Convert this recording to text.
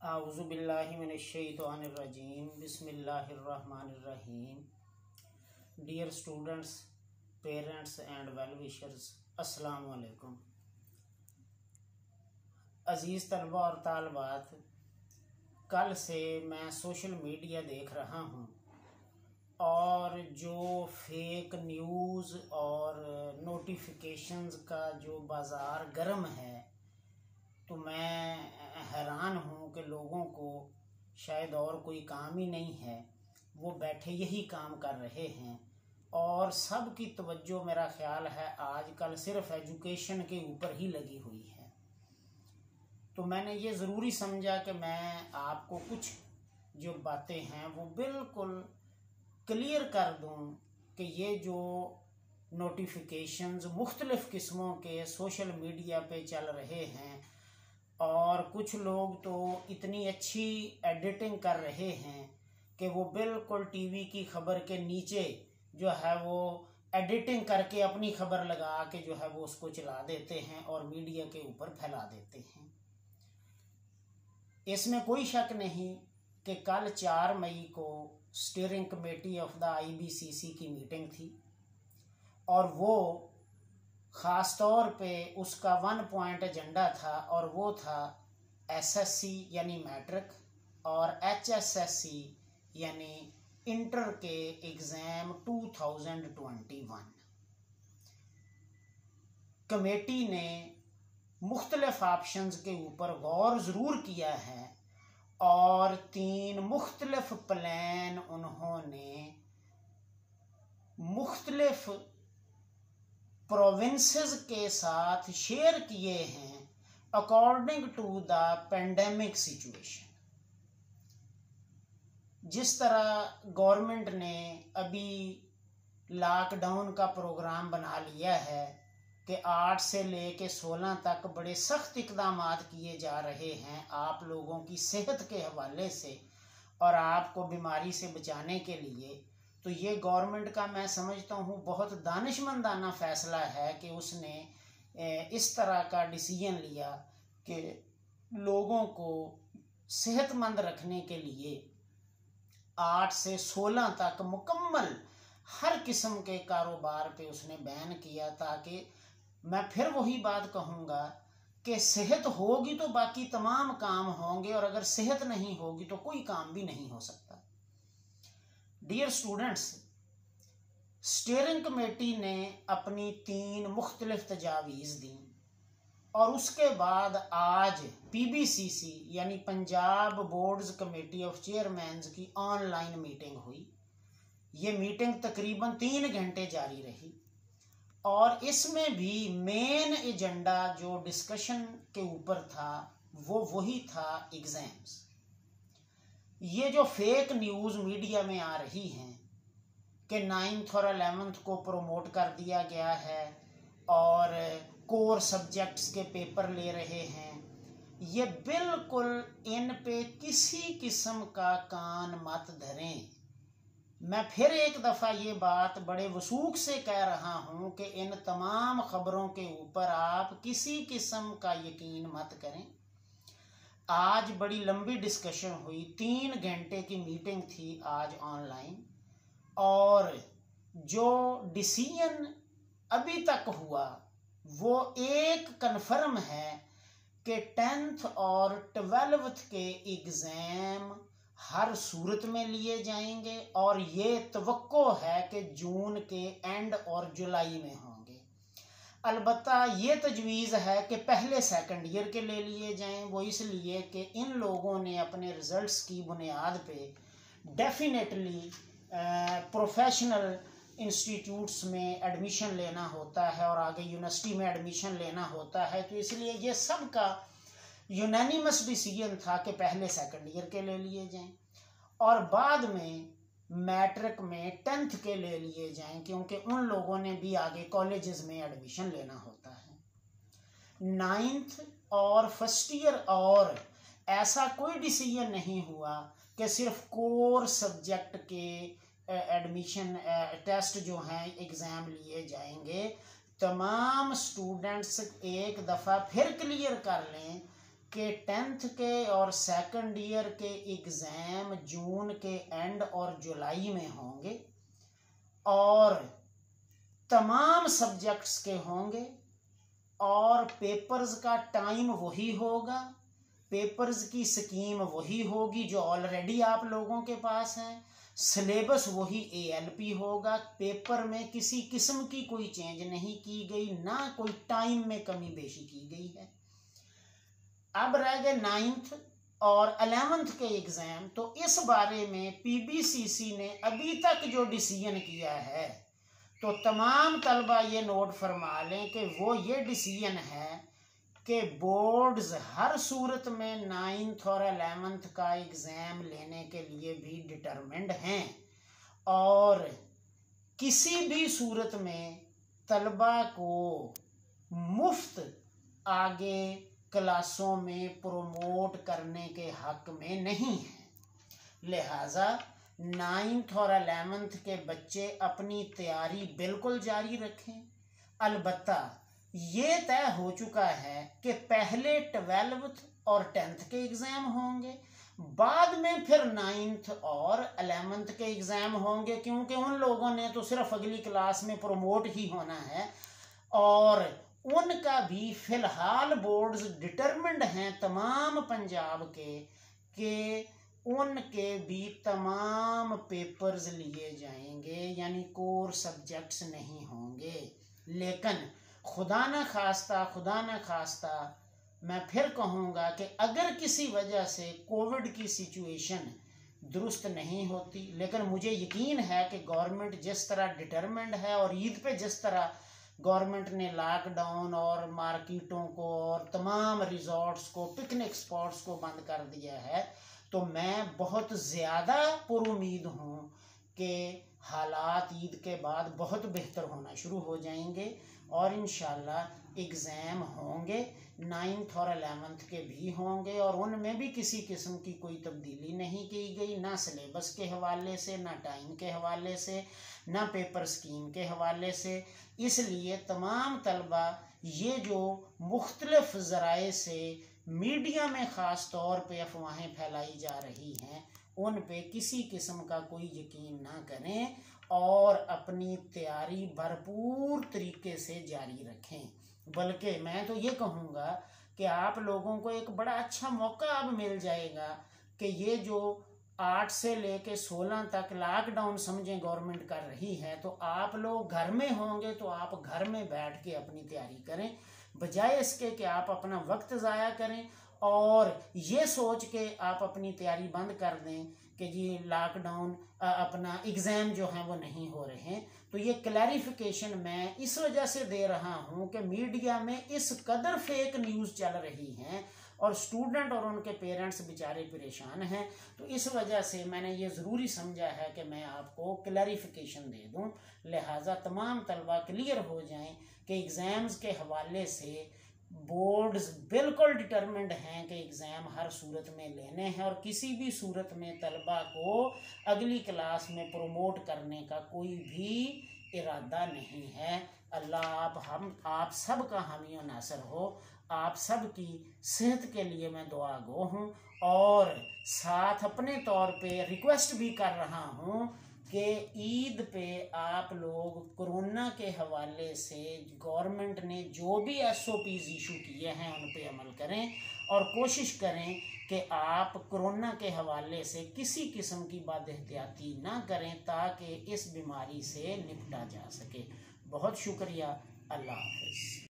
आऊज़ु बिल्लाहि मिनश्शैतानिर्रजीम बिस्मिल्लाहिर्रहमानिर्रहीम। Dear students, parents and well wishers, अस्सलाम वालेकुम। अज़ीज़ तलबा और तालबात, कल से मैं सोशल मीडिया देख रहा हूँ और जो फेक न्यूज़ और नोटिफिकेशंस का जो बाज़ार गर्म है, तो मैं हैरान हूँ कि लोगों को शायद और कोई काम ही नहीं है, वो बैठे यही काम कर रहे हैं और सब की तवज्जो मेरा ख्याल है आजकल सिर्फ एजुकेशन के ऊपर ही लगी हुई है। तो मैंने ये ज़रूरी समझा कि मैं आपको कुछ जो बातें हैं वो बिल्कुल क्लियर कर दूं कि ये जो नोटिफिकेशंस मुख्तलिफ़ किस्मों के सोशल मीडिया पे चल रहे हैं और कुछ लोग तो इतनी अच्छी एडिटिंग कर रहे हैं कि वो बिल्कुल टीवी की खबर के नीचे जो है वो एडिटिंग करके अपनी खबर लगा के जो है वो उसको चला देते हैं और मीडिया के ऊपर फैला देते हैं। इसमें कोई शक नहीं कि कल 4 मई को steering committee of the IBCC की मीटिंग थी और वो ख़ास तौर पे उसका 1 पॉइंट एजेंडा था और वो था SSC यानी मैट्रिक और HSSC यानी इंटर के एग्ज़ाम 2021। कमेटी ने मुख्तलिफ ऑप्शंस के ऊपर गौर ज़रूर किया है और 3 मुख्तलिफ प्लान उन्होंने मुख्तलिफ प्रोविंसेस के साथ शेयर किए हैं according to the pandemic situation. जिस तरह गवर्नमेंट ने अभी लॉकडाउन का प्रोग्राम बना लिया है कि 8 से लेके 16 तक बड़े सख्त इक़दाम किए जा रहे हैं आप लोगों की सेहत के हवाले से और आपको बीमारी से बचाने के लिए, तो ये गवर्नमेंट का मैं समझता हूँ बहुत दानिशमंदाना फ़ैसला है कि उसने इस तरह का डिसीजन लिया कि लोगों को सेहतमंद रखने के लिए 8 से 16 तक मुकम्मल हर किस्म के कारोबार पे उसने बैन किया, ताकि मैं फिर वही बात कहूँगा कि सेहत होगी तो बाकी तमाम काम होंगे और अगर सेहत नहीं होगी तो कोई काम भी नहीं हो सकता। डियर स्टूडेंट्स, स्टीयरिंग कमेटी ने अपनी 3 मुख्तलिफ तजावीज़ दी और उसके बाद आज PBCC यानी Punjab boards committee of chairmans की ऑनलाइन मीटिंग हुई। ये मीटिंग तकरीबन 3 घंटे जारी रही और इसमें भी मेन एजेंडा जो डिस्कशन के ऊपर था वो वही था एग्ज़ाम्स। ये जो फेक न्यूज़ मीडिया में आ रही हैं कि 9th और 11th को प्रमोट कर दिया गया है और कोर सब्जेक्ट्स के पेपर ले रहे हैं, ये बिल्कुल इन पे किसी किस्म का कान मत धरें। मैं फिर एक दफ़ा ये बात बड़े वसूख से कह रहा हूँ कि इन तमाम ख़बरों के ऊपर आप किसी किस्म का यकीन मत करें। आज बड़ी लंबी डिस्कशन हुई, 3 घंटे की मीटिंग थी आज ऑनलाइन और जो डिसीजन अभी तक हुआ वो एक कन्फर्म है कि 10th और 12th के एग्ज़ाम हर सूरत में लिए जाएंगे और ये तवक्को है कि जून के एंड और जुलाई में होंगे। अलबत्ता ये तजवीज़ है कि पहले सेकंड ईयर के ले लिए जाएं, वो इसलिए कि इन लोगों ने अपने रिज़ल्ट्स की बुनियाद पे डेफिनेटली प्रोफेशनल इंस्टीट्यूट्स में एडमिशन लेना होता है और आगे यूनिवर्सिटी में एडमिशन लेना होता है, तो इसलिए ये सब का यूनानिमस डिसीजन था कि पहले सेकंड ईयर के ले लिए जाएं और बाद में मैट्रिक में 10th के ले लिए जाएं, क्योंकि उन लोगों ने भी आगे कॉलेजेस में एडमिशन लेना होता है। 9th और फर्स्ट ईयर और ऐसा कोई डिसीजन नहीं हुआ कि सिर्फ कोर सब्जेक्ट के एडमिशन टेस्ट जो हैं एग्ज़ाम लिए जाएंगे। तमाम स्टूडेंट्स एक दफ़ा फिर क्लियर कर लें कि 10th के और सेकंड ईयर के एग्ज़ाम जून के एंड और जुलाई में होंगे और तमाम सब्जेक्ट्स के होंगे और पेपर्स का टाइम वही होगा, पेपर्स की स्कीम वही होगी जो ऑलरेडी आप लोगों के पास है, सिलेबस वही ALP होगा, पेपर में किसी किस्म की कोई चेंज नहीं की गई, ना कोई टाइम में कमी बेशी की गई है। अब रह गए 9th और 11th के एग्ज़ाम। तो इस बारे में PBCC ने अभी तक जो डिसीजन किया है, तो तमाम तलबा ये नोट फरमा लें कि वो ये डिसीजन है कि बोर्ड्स हर सूरत में 9th और 11th का एग्ज़ाम लेने के लिए भी डिटरमिन्ड हैं और किसी भी सूरत में तलबा को मुफ्त आगे क्लासों में प्रोमोट करने के हक में नहीं है। लिहाजा 9th और 11th के बच्चे अपनी तैयारी बिल्कुल जारी रखें। अलबत्ता ये तय हो चुका है कि पहले 12th और 10th के एग्ज़ाम होंगे, बाद में फिर 9th और 11th के एग्ज़ाम होंगे, क्योंकि उन लोगों ने तो सिर्फ अगली क्लास में प्रोमोट ही होना है और उनका भी फ़िलहाल बोर्ड्स डिटरमिन्ड हैं तमाम पंजाब के कि उनके भी तमाम पेपर्स लिए जाएंगे, यानी कोर सब्जेक्ट्स नहीं होंगे। लेकिन खुदा न खास्ता मैं फिर कहूँगा कि अगर किसी वजह से कोविड की सिचुएशन दुरुस्त नहीं होती, लेकिन मुझे यकीन है कि गवर्नमेंट जिस तरह डिटरमिन्ड है और ईद पे जिस तरह गवर्नमेंट ने लॉकडाउन और मार्केटों को और तमाम रिजॉर्ट्स को, पिकनिक स्पॉट्स को बंद कर दिया है, तो मैं बहुत ज़्यादा पुरुमीद हूँ कि हालात ईद के बाद बहुत बेहतर होना शुरू हो जाएंगे और इंशाल्लाह एग्ज़ाम होंगे, 9th और 11th के भी होंगे और उनमें भी किसी किस्म की कोई तब्दीली नहीं की गई, ना सिलेबस के हवाले से, ना टाइम के हवाले से, ना पेपर स्कीम के हवाले से। इसलिए तमाम तलबा ये जो मुख्तलिफ ज़राए से मीडिया में ख़ास तौर पे अफवाहें फैलाई जा रही हैं, उन पे किसी किस्म का कोई यकीन ना करें और अपनी तैयारी भरपूर तरीके से जारी रखें। बल्कि मैं तो ये कहूँगा कि आप लोगों को एक बड़ा अच्छा मौका अब मिल जाएगा कि ये जो 8 से लेके 16 तक लॉकडाउन समझें गवर्नमेंट कर रही है, तो आप लोग घर में होंगे तो आप घर में बैठ के अपनी तैयारी करें, बजाय इसके कि आप अपना वक्त ज़ाया करें और ये सोच के आप अपनी तैयारी बंद कर दें कि जी लॉकडाउन अपना एग्ज़ाम जो हैं वो नहीं हो रहे हैं। तो ये क्लैरिफिकेशन मैं इस वजह से दे रहा हूँ कि मीडिया में इस कदर फेक न्यूज़ चल रही हैं और स्टूडेंट और उनके पेरेंट्स बेचारे परेशान हैं, तो इस वजह से मैंने ये ज़रूरी समझा है कि मैं आपको क्लैरिफिकेशन दे दूं। लिहाजा तमाम तलबा क्लियर हो जाएं कि एग्ज़ाम्स के हवाले से बोर्ड्स बिल्कुल डिटरमिन्ड हैं कि एग्ज़ाम हर सूरत में लेने हैं और किसी भी सूरत में तलबा को अगली क्लास में प्रोमोट करने का कोई भी इरादा नहीं है। अल्लाह आप सब का हामी और नासर हो। आप सब की सेहत के लिए मैं दुआ गो हूँ और साथ अपने तौर पे रिक्वेस्ट भी कर रहा हूँ कि ईद पे आप लोग कोरोना के हवाले से गवर्नमेंट ने जो भी SOPs इशू किए हैं उन पे अमल करें और कोशिश करें कि आप कोरोना के हवाले से किसी किस्म की बदएहतियाती ना करें ताकि इस बीमारी से निपटा जा सके। बहुत शुक्रिया। अल्लाह हाफ़िज़।